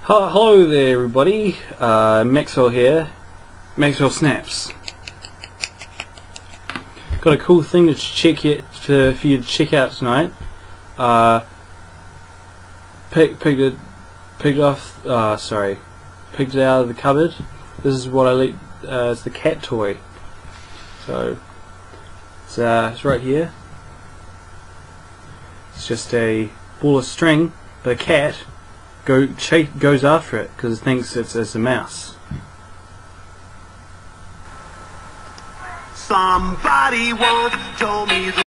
Hello there everybody, Maxwell here, Maxwell Snaps. Got a cool thing to check it for you to check out tonight. Picked it out of the cupboard. This is what I let, it's the cat toy. So it's right here. It's just a ball of string, but a cat goes after it because it thinks it's a mouse. Somebody once told me